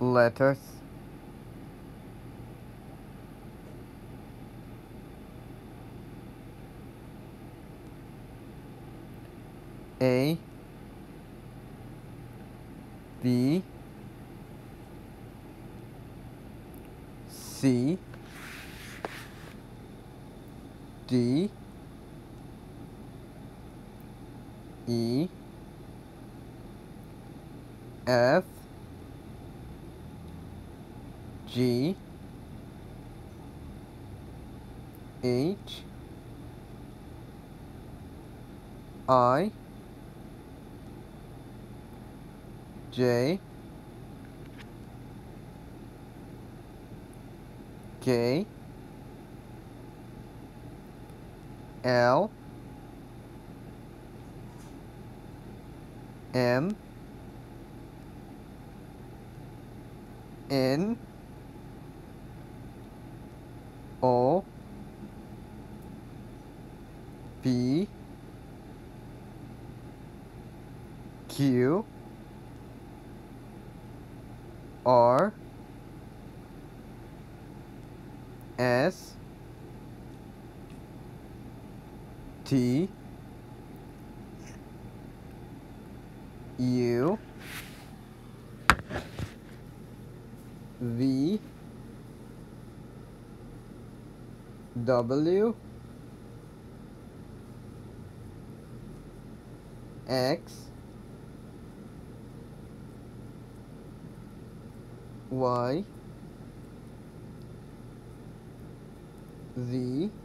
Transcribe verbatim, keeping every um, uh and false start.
letters A, B, C, D, E, F, G, H, I, J, K, L, M, N, O, P, Q, R, S, T, U, V, W, X, Y, Z,